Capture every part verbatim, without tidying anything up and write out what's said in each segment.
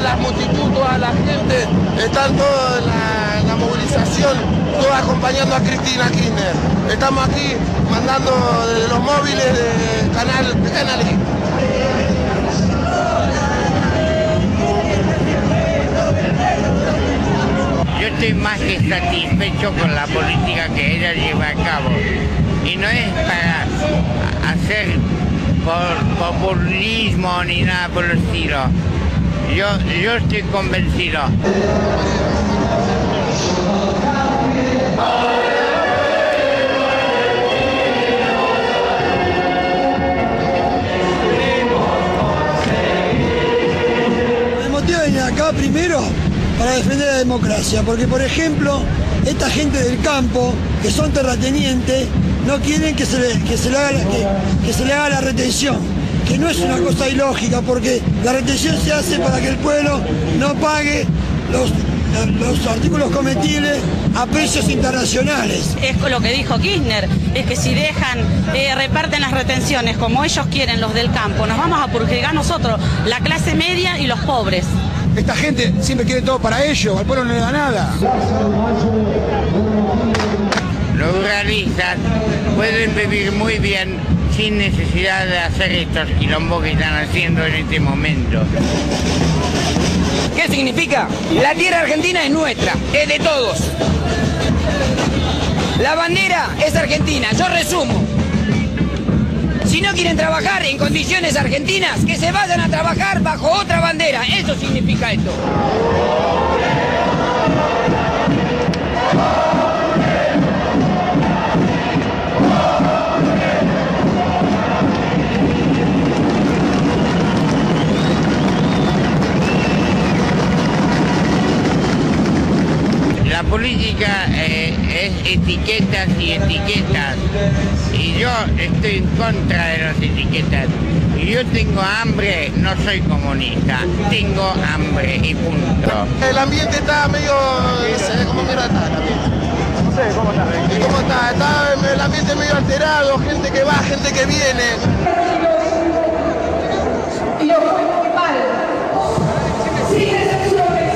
las multitudes, toda la gente, están todos en la, en la movilización, todos acompañando a Cristina Kirchner. Estamos aquí mandando desde los móviles de Canal, de Canal I. Yo estoy más que satisfecho con la política que ella lleva a cabo. Y no es para hacer por populismo ni nada por el estilo. Yo, yo estoy convencido. El motivo de venir acá primero para defender la democracia, porque por ejemplo, esta gente del campo, que son terratenientes, no quieren que se le, que se le haga, que, que se le haga la retención, que no es una cosa ilógica, porque la retención se hace para que el pueblo no pague los, los artículos comestibles a precios internacionales. Es lo que dijo Kirchner, es que si dejan, eh, reparten las retenciones como ellos quieren los del campo, nos vamos a perjudicar nosotros, la clase media y los pobres. Esta gente siempre quiere todo para ellos, al pueblo no le da nada. Los ruralistas pueden vivir muy bien sin necesidad de hacer estos quilombos que están haciendo en este momento. ¿Qué significa? La tierra argentina es nuestra, es de todos. La bandera es argentina, yo resumo. Si no quieren trabajar en condiciones argentinas, que se vayan a trabajar bajo otra bandera. Eso significa esto. La política eh, es etiquetas y etiquetas, y yo estoy en contra de las etiquetas. Si yo tengo hambre, no soy comunista, tengo hambre y punto. El ambiente está medio, no sé cómo mierda está el ambiente. No sé cómo está. ¿Y cómo está? Está el ambiente medio alterado, gente que va, gente que viene. Y lo fue mal. Sin excepciones.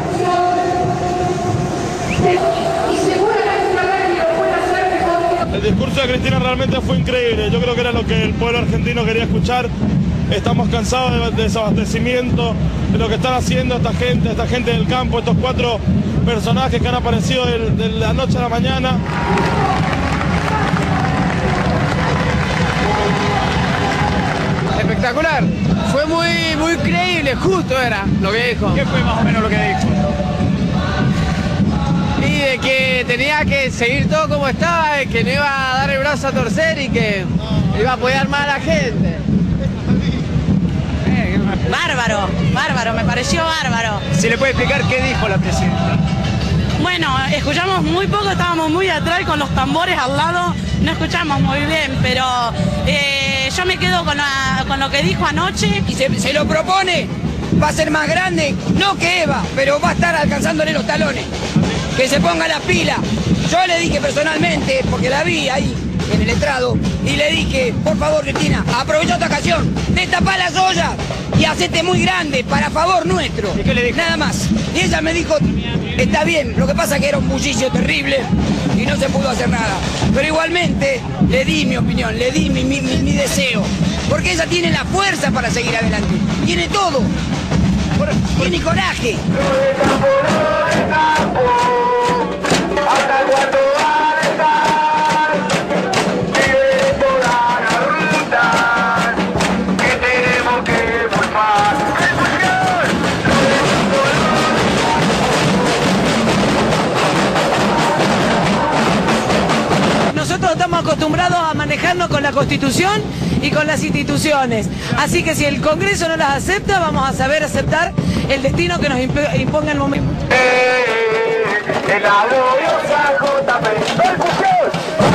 Y seguramente lo puede hacer mejor. El discurso de Cristina realmente fue increíble. Yo creo que era lo que el pueblo argentino quería escuchar. Estamos cansados de, de desabastecimiento, de lo que están haciendo esta gente, esta gente del campo, estos cuatro personajes que han aparecido de, de la noche a la mañana. Espectacular. Fue muy, muy creíble, justo era lo que dijo. ¿Qué fue más o menos lo que dijo? Y de que tenía que seguir todo como estaba, de que no iba a dar el brazo a torcer y que iba a apoyar más a la gente. Bárbaro, bárbaro, me pareció bárbaro. ¿Se le puede explicar qué dijo la presidenta? Bueno, escuchamos muy poco, estábamos muy atrás con los tambores al lado, no escuchamos muy bien, pero eh, yo me quedo con, la, con lo que dijo anoche. Y se, se lo propone, va a ser más grande, no que Eva, pero va a estar alcanzándole los talones. Que se ponga la pila. Yo le dije personalmente, porque la vi ahí en el estrado, y le dije, por favor Cristina, aprovecha esta ocasión, destapá las ollas y hacete muy grande para favor nuestro. ¿Y qué le dijo? Nada más. Y ella me dijo, está bien, lo que pasa es que era un bullicio terrible y no se pudo hacer nada. Pero igualmente le di mi opinión, le di mi, mi, mi, mi deseo, porque ella tiene la fuerza para seguir adelante, tiene todo, tiene coraje. Hasta cuando va a estar, sigue toda la ruta que tenemos que formar. Nosotros estamos acostumbrados a manejarnos con la Constitución y con las instituciones. Así que si el Congreso no las acepta, vamos a saber aceptar el destino que nos imponga el momento. En la gloriosa J P, percusión.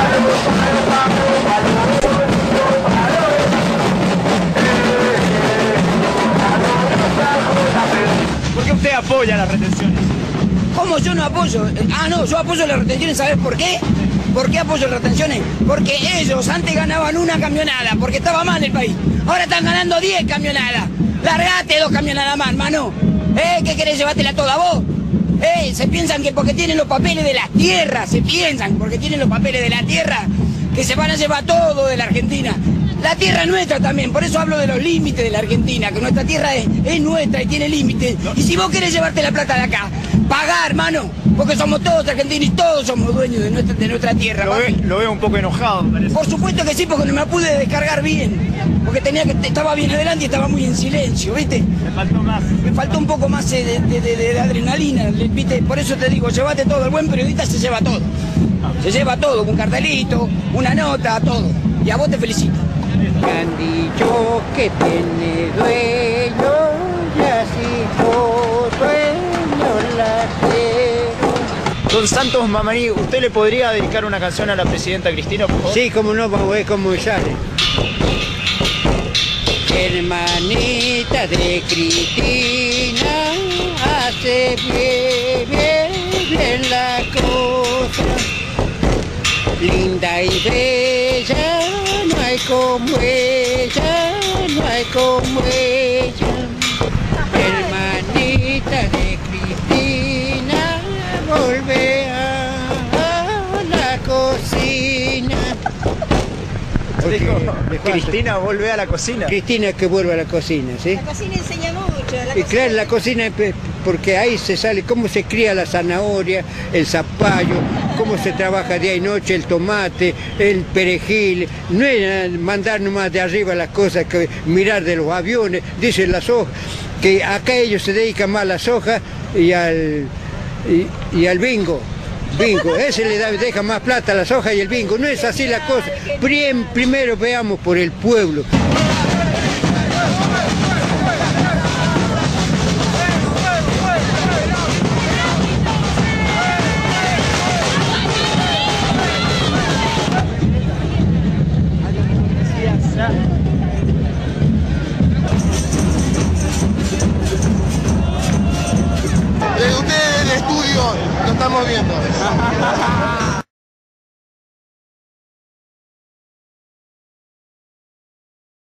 ¿Por qué usted apoya las retenciones? ¿Cómo yo no apoyo? Ah, no, yo apoyo las retenciones, ¿sabes por qué? ¿Por qué apoyo las retenciones? Porque ellos antes ganaban una camionada, porque estaba mal el país. Ahora están ganando diez camionadas. Largate dos camionadas más, hermano. ¿Eh? ¿Qué querés llevártela toda vos? ¿Eh? Se piensan que porque tienen los papeles de las tierras, se piensan porque tienen los papeles de la tierra, que se van a llevar todo de la Argentina. La tierra es nuestra también, por eso hablo de los límites de la Argentina, que nuestra tierra es, es nuestra y tiene límites. Y si vos querés llevarte la plata de acá, pagá, hermano, porque somos todos argentinos y todos somos dueños de nuestra, de nuestra tierra. Lo, ve, lo veo un poco enojado, me parece. Por supuesto que sí, porque no me pude descargar bien, porque tenía que estaba bien adelante y estaba muy en silencio, ¿viste? Me faltó más. Me faltó un poco más de, de, de, de adrenalina, ¿viste? Por eso te digo, llévate todo, el buen periodista se lleva todo. Se lleva todo, un cartelito, una nota, todo. Y a vos te felicito. Me han dicho que tiene dueño y así por dueño la quiero. Don Santos Mamaní, ¿usted le podría dedicar una canción a la presidenta Cristina, por favor? Sí, como no, vamos a ver cómo sale. Hermanita de Cristina, hace bien, bien, bien la cosa. Linda y bella, no hay como ella, no hay como ella. Hermanita de Cristina, volve a la cocina. Dijo, Cristina, vuelve a la cocina. Cristina que vuelva a la cocina, ¿sí? La cocina enseña mucho. La y claro, la cocina, porque ahí se sale cómo se cría la zanahoria, el zapallo, cómo se trabaja día y noche el tomate, el perejil. No es mandar nomás de arriba las cosas, que mirar de los aviones, dicen las hojas, que acá ellos se dedican más a la soja y al, y, y al bingo. Bingo, ese le da, deja más plata a la soja y el bingo. No es así la cosa. Primero veamos por el pueblo.